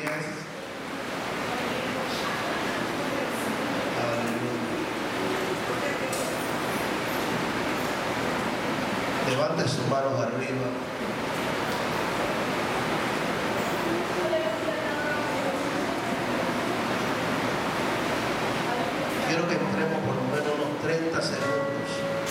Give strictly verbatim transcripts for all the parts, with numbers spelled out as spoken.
pies. Aleluya. Levante sus manos arriba. Quiero que entremos por lo menos unos treinta segundos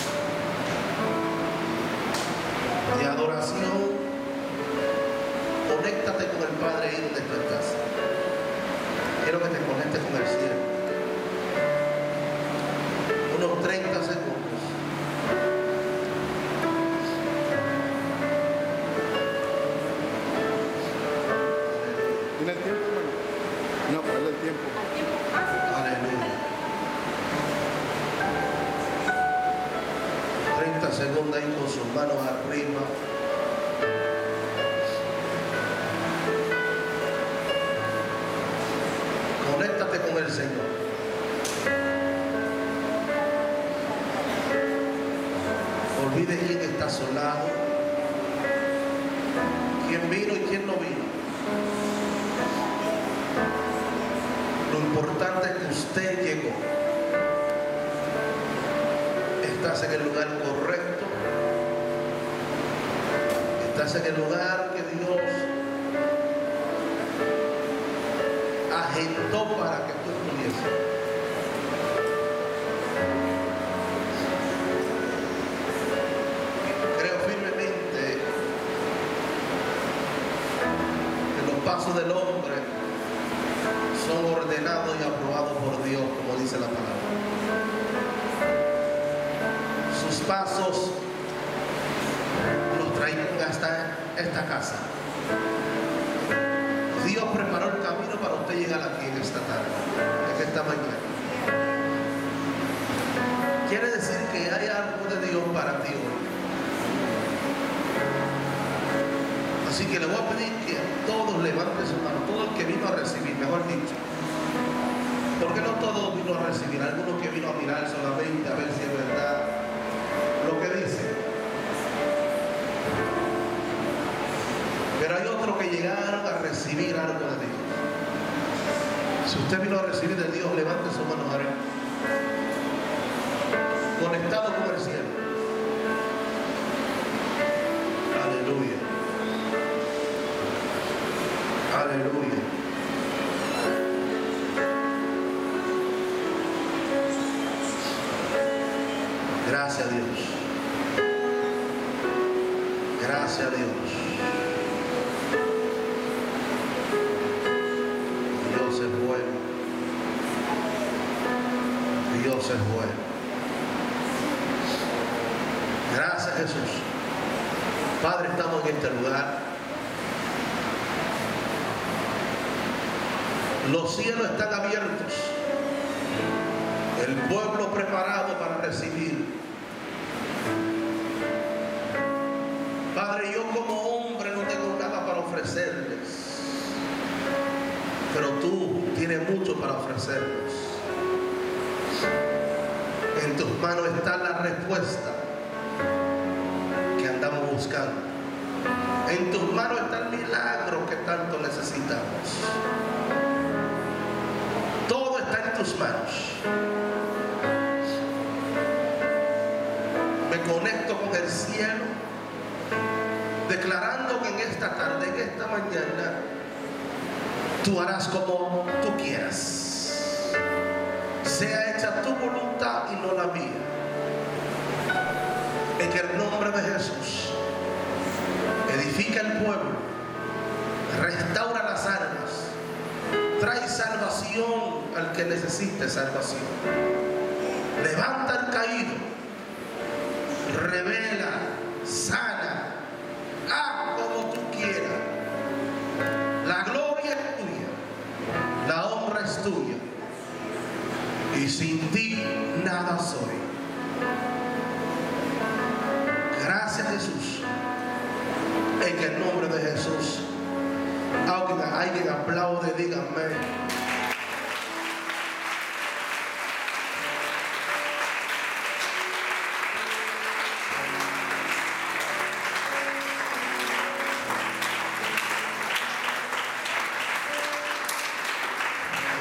de adoración. Conéctate con el Padre ahí donde tú estás. Quiero que te conectes con el cielo. Unos treinta segundos. ¿Tiene el tiempo, hermano? No, ¿cuál es el tiempo? Aleluya. treinta segundos ahí con sus manos arriba. Conéctate con el Señor. Olvide quién está a su lado, quién vino y quién no vino. Lo importante es que usted llegó. Estás en el lugar correcto. Estás en el lugar que Dios agendó para que tú estuvieses. Creo firmemente que los pasos del hombre son ordenados y aprobados por Dios, como dice la palabra. Sus pasos los traen hasta esta casa. Dios preparó el camino para usted llegar aquí en esta tarde, en esta mañana. Quiere decir que hay algo de Dios para ti hoy. Así que le voy a pedir que todos levanten su mano, todo el que vino a recibir, mejor dicho. Porque no todos vino a recibir, algunos que vino a mirar solamente a ver si es verdad lo que dice. Pero hay otros que llegaron a recibir algo de Dios. Si usted vino a recibir de Dios, levante su mano arriba. Conectado con el cielo. Aleluya. Aleluya. Gracias a Dios. Gracias a Dios. Dios es bueno. Dios es bueno. Gracias, Jesús. Padre, estamos en este lugar. Los cielos están abiertos. El pueblo preparado para recibir. Padre, yo como hombre no tengo nada para ofrecerles, pero tú tienes mucho para ofrecernos. En tus manos está la respuesta que andamos buscando. En tus manos está el milagro que tanto necesitamos. Todo está en tus manos. Me conecto con el cielo, declarando que en esta tarde, en esta mañana, tú harás como tú quieras. Sea hecha tu voluntad y no la mía. En el nombre de Jesús, edifica el pueblo, restaura las almas, trae salvación al que necesite salvación. Levanta al caído, revela, sana, haz como tú quieras. La gloria es tuya, la honra es tuya, y sin ti nada soy. Gracias, Jesús. En el nombre de Jesús. Alguien, alguien aplaude, díganme.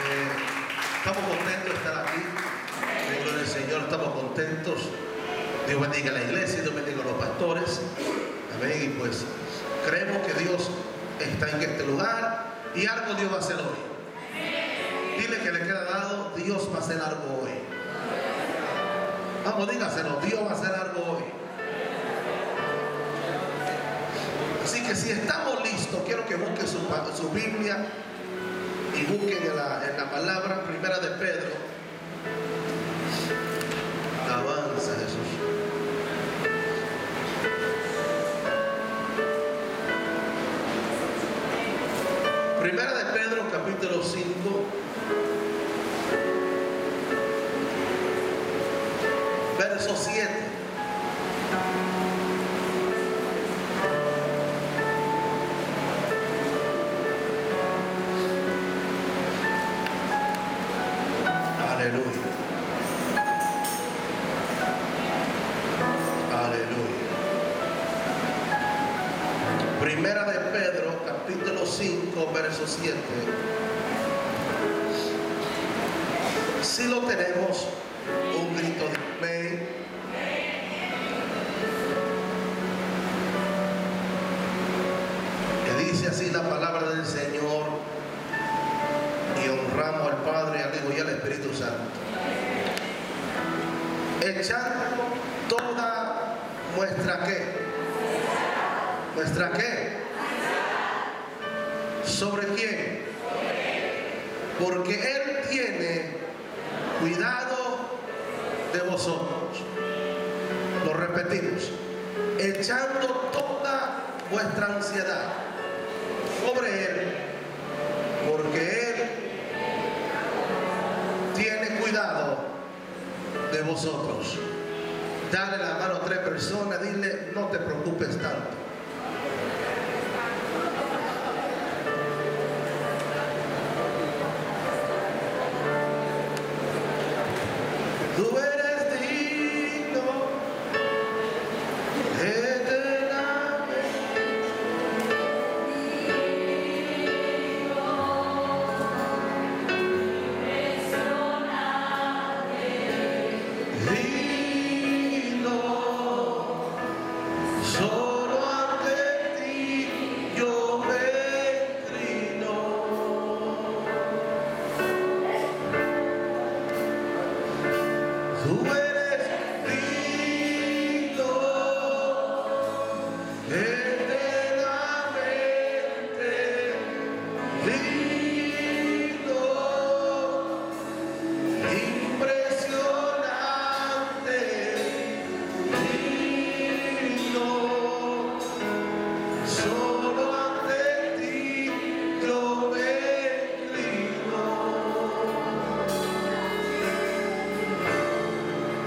Eh, estamos contentos de estar aquí. En gloria al Señor, estamos contentos. Dios bendiga a la iglesia, Dios bendiga a los pastores. Amén. Y pues creemos que Dios está en este lugar y algo Dios va a hacer hoy. Dile que le queda dado, Dios va a hacer algo hoy. Vamos, dígaselo, Dios va a hacer algo hoy. Así que si estamos listos, quiero que busquen su, su Biblia y busquen en la, en la palabra primera de Pedro. Avanza Jesús. Primera de Pedro, capítulo cinco, verso siete. Aleluya. Aleluya. Primera de Pedro, capítulo cinco, verso siete. Si lo tenemos, un grito de amén. Que dice así la palabra del Señor, y honramos al Padre, al Hijo y al Espíritu Santo, echando toda nuestra ¿qué? ¿Nuestra qué? ¿Sobre quién? Porque Él tiene cuidado de vosotros. Lo repetimos. Echando toda vuestra ansiedad sobre Él, porque Él tiene cuidado de vosotros. Dale la mano a tres personas, dile, no te preocupes tanto. Tú eres digno eternamente. Digno, solo ante ti yo me inclino. Tú eres digno eternamente, digno, impresionante, digno, solo ante ti yo me inclino.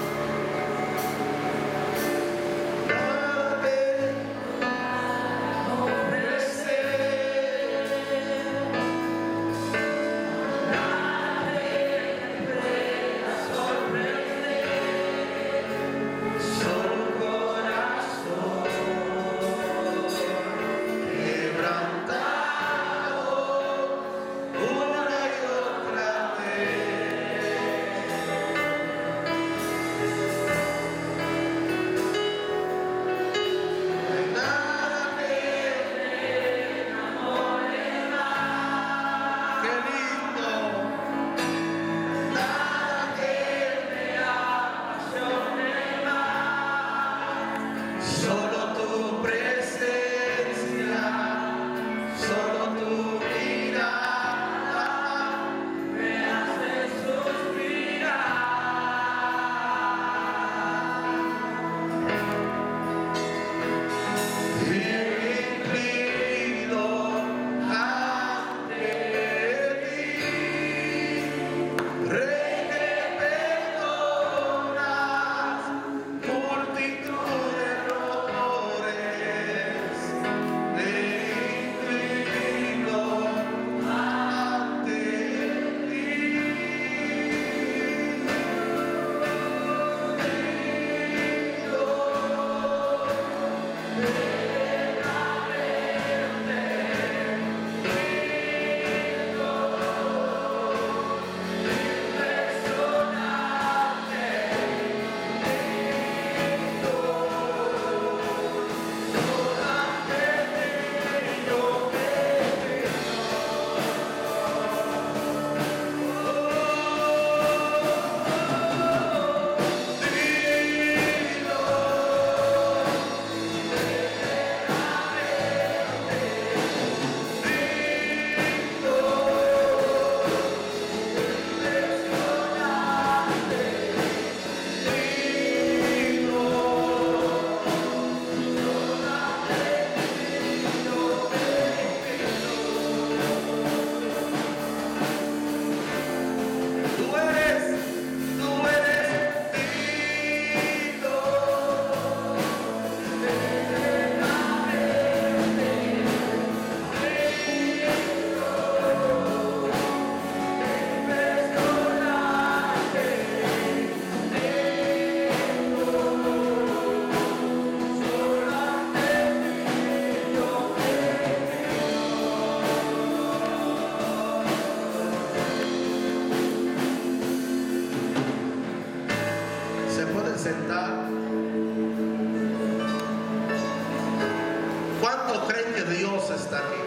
está aquí?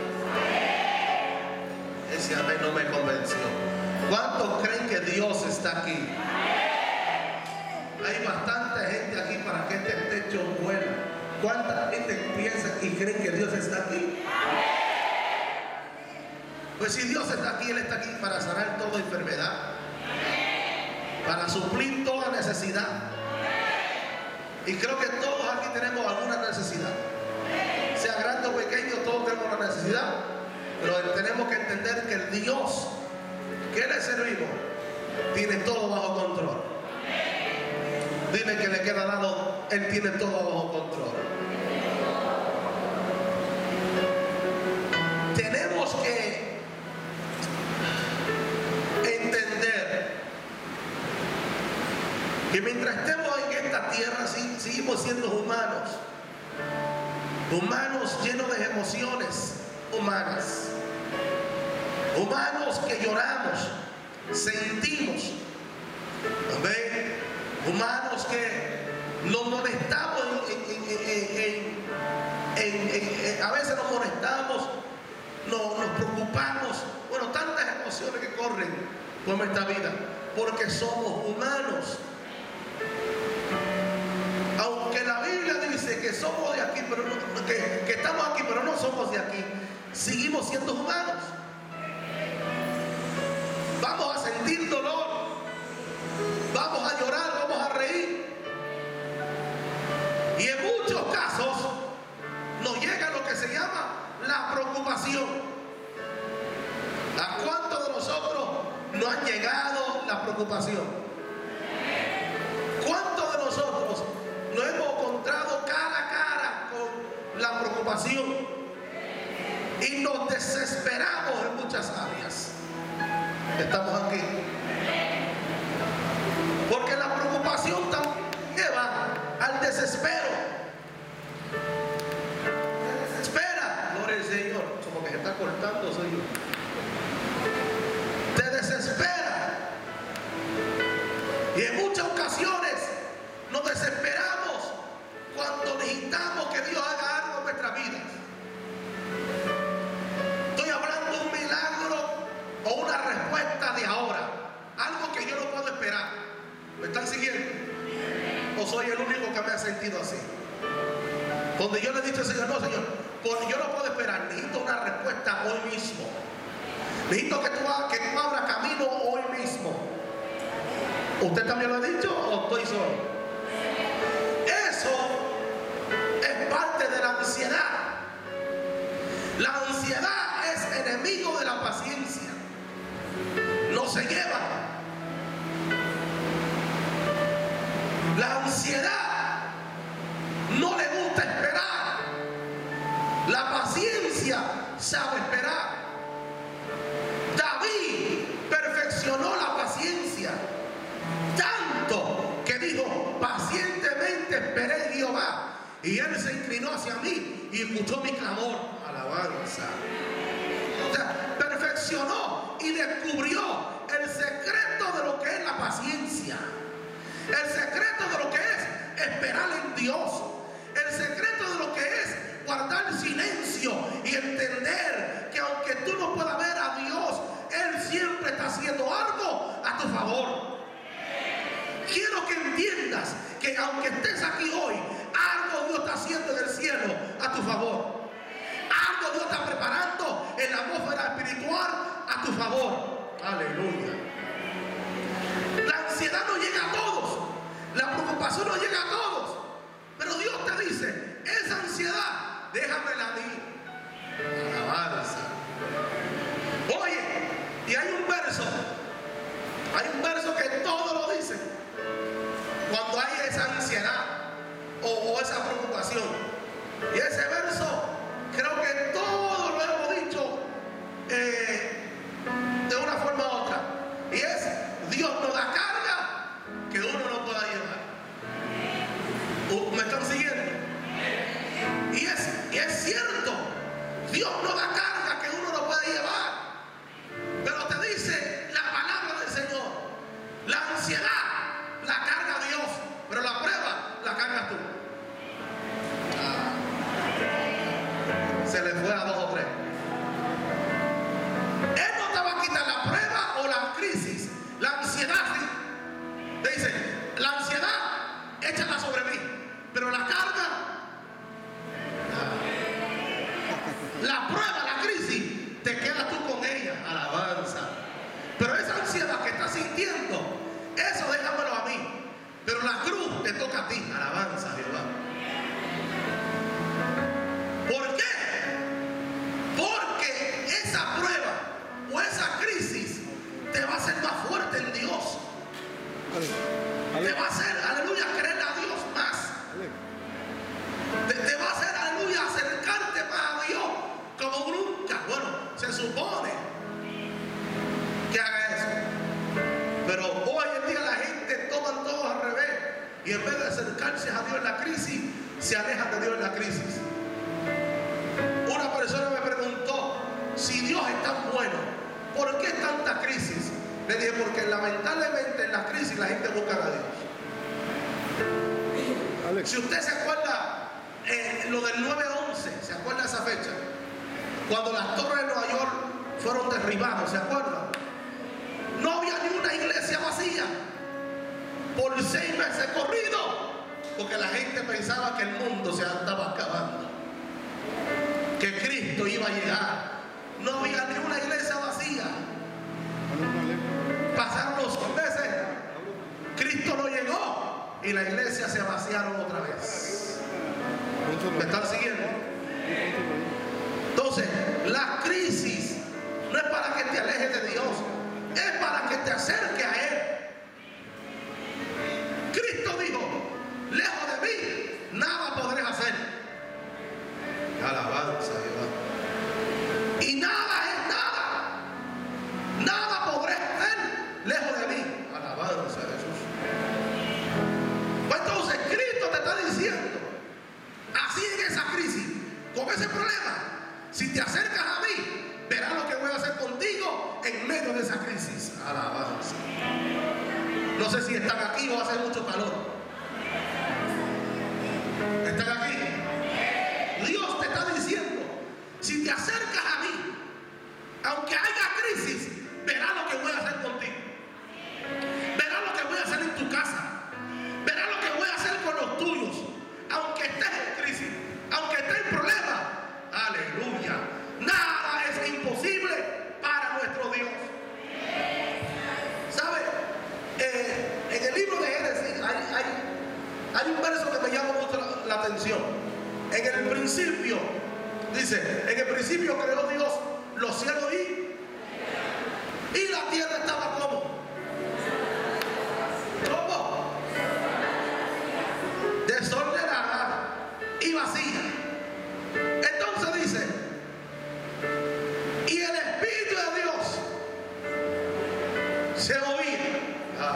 Ese amén no me convenció. ¿Cuántos creen que Dios está aquí? Hay bastante gente aquí para que este techo vuela. ¿Cuánta gente piensa y creen que Dios está aquí? Pues si Dios está aquí, Él está aquí para sanar toda enfermedad, para suplir toda necesidad. Y creo que todos aquí tenemos alguna necesidad, sea grande o pequeño, todos tenemos una necesidad. Pero tenemos que entender que el Dios que le servimos tiene todo bajo control. Dile que le queda dado, Él tiene todo bajo control. Tenemos que entender que mientras estemos en esta tierra seguimos siendo humanos, humanos llenos de emociones humanas, humanos que lloramos, sentimos, amén, humanos que nos molestamos en, en, en, en, en, en, a veces nos molestamos, nos, nos preocupamos, bueno, tantas emociones que corren por nuestra vida, porque somos humanos. Aunque la Biblia dice que somos de aquí, pero no, que, que estamos aquí, pero no somos de aquí, seguimos siendo humanos. Vamos a sentir dolor, vamos a llorar, vamos a reír. Y en muchos casos nos llega lo que se llama la preocupación. ¿A cuántos de nosotros nos han llegado la preocupación? ¿Cuántos de nosotros nos hemos encontrado cara a cara con la preocupación y nos desesperamos en muchas áreas? Estamos aquí porque la preocupación también lleva al desespero. Te desespera, gloria al Señor. Como que se está cortando, soy yo. Te desespera. Y en muchas ocasiones nos desesperamos cuando necesitamos que Dios haga algo en nuestras vidas. Estoy hablando de un milagro o una respuesta de ahora, algo que yo no puedo esperar. ¿Me están siguiendo? ¿O soy el único que me ha sentido así? Donde yo le he dicho al Señor, no, Señor, porque yo no puedo esperar, necesito una respuesta hoy mismo. Necesito que tú, que tú abras camino hoy mismo. ¿Usted también lo ha dicho o estoy solo? Eso es parte de la ansiedad. La ansiedad es enemigo de la paciencia. No se lleva. La ansiedad no le gusta esperar. La paciencia sabe esperar. David perfeccionó la paciencia tanto que dijo, pacientemente esperé en Jehová, y Él se inclinó hacia mí y escuchó mi clamor. Alabanza. O sea, perfeccionó y descubrió el secreto de lo que es la paciencia, el secreto de lo que es esperar en Dios, el secreto de lo que es guardar silencio y entender que aunque tú no puedas ver a Dios, Él siempre está haciendo algo a tu favor. Quiero que entiendas que aunque estés aquí hoy, algo Dios está haciendo en el cielo a tu favor. Algo Dios está preparando en la atmósfera espiritual a tu favor. Aleluya. La ansiedad no llega a todos, la preocupación no llega a todos, pero Dios te dice, esa ansiedad, déjamela a mí. Alabanza. Oye, y hay un verso, hay un verso que todo lo dice. Cuando hay esa ansiedad o, o esa preocupación, y ese verso creo que todos lo hemos dicho eh, de una forma u otra, te toca a ti. Alabanza a Jehová. ¿Por qué? Porque esa prueba o esa crisis te va a hacer más fuerte en Dios. Te va a hacer, aleluya, querer a Dios más. Te, te va a hacer, aleluya, acercarte más a Dios como nunca. Bueno, se supone que haga eso. Pero hoy en día la gente toma todo al revés. Y en vez de acercarse a Dios en la crisis, se alejan de Dios en la crisis. Una persona me preguntó, si Dios es tan bueno, ¿por qué tanta crisis? Le dije, porque lamentablemente en la crisis la gente busca a Dios. Alex. Si usted se acuerda eh, lo del nueve once, ¿se acuerda esa fecha? Cuando las torres de Nueva York fueron derribadas, ¿se acuerdan? No había ni una iglesia vacía por seis meses corridos, porque la gente pensaba que el mundo se estaba acabando, que Cristo iba a llegar. No había ni una iglesia vacía. Pasaron los meses, Cristo no llegó y la iglesia se vaciaron otra vez. ¿Me están siguiendo? Entonces, la crisis no es para que te alejes de Dios, es para que te acerques a Él. Cristo dijo, lejos de mí, nada podré hacer. Alabanza a Jehová. Y nada es nada. Nada podré hacer lejos de mí. Alabanza a Jesús. Pues entonces Cristo te está diciendo, así en esa crisis, con ese problema, si te acercas a mí, verás lo que voy a hacer contigo en medio de esa crisis. Alabanza. No sé si están aquí o hace mucho calor. ¿Están aquí? Dios te está diciendo, si te acercas a mí, aunque haya crisis, verás lo que voy a hacer contigo. Verás lo que voy a hacer en tu casa. Verás lo que voy a hacer con los tuyos. Aunque estés en crisis, aunque estés en problemas. Aleluya. Nada es imposible para nuestro Dios. ¿Sabe? Eh, en el libro de Génesis hay, hay, hay un verso que me llama mucho la, la atención. En el principio, dice, en el principio creó Dios los cielos y, y la tierra estaba como. ¿Cómo? Desordenada y vacía. Entonces dice, y el Espíritu de Dios se movía. Ah.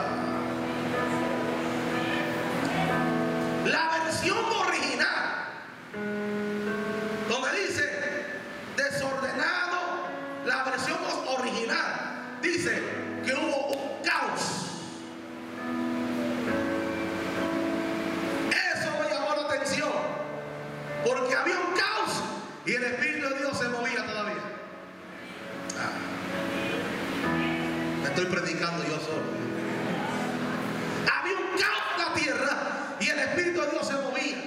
La versión original, donde dice desordenado, la versión original dice que hubo un caos. Eso me llamó la atención, porque había un caos y el Espíritu de Dios se movía todavía. Ah. Me estoy predicando yo solo. Había un caos en la tierra y el Espíritu de Dios se movía.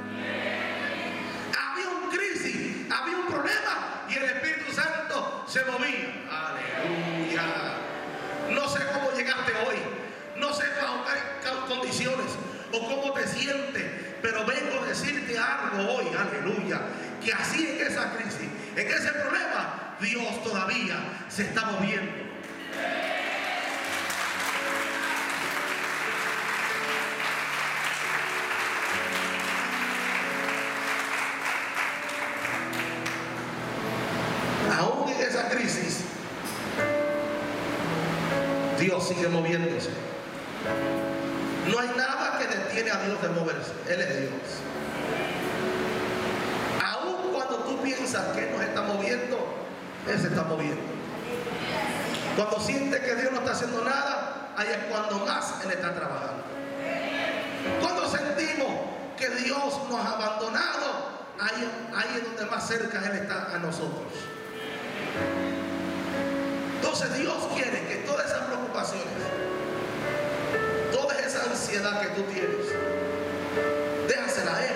Había una crisis, había un problema y el Espíritu Santo se movía. Aleluya. No sé cómo llegaste hoy, no sé bajo qué condiciones o cómo te sientes, pero vengo a decirte algo hoy, aleluya, que así en esa crisis, en ese problema, Dios todavía se está moviendo. Aún en esa crisis, Dios sigue moviéndose. No hay nada que detiene a Dios de moverse. Él es Dios. Aún cuando tú piensas que Él nos está moviendo, Él se está moviendo. Cuando sientes que Dios no está haciendo nada, ahí es cuando más Él está trabajando. Cuando sentimos que Dios nos ha abandonado, ahí, ahí es donde más cerca Él está a nosotros. Entonces Dios quiere que todas esas preocupaciones, toda esa ansiedad que tú tienes, déjasela a Él.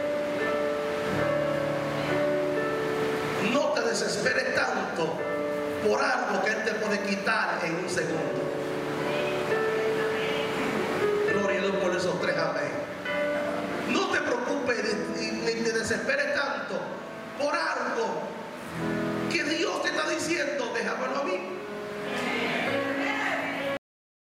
No te desesperes tanto por algo que Él te puede quitar en un segundo. Gloria a Dios por esos tres amén. ni te desesperes tanto por algo que Dios te está diciendo, déjamelo a mí.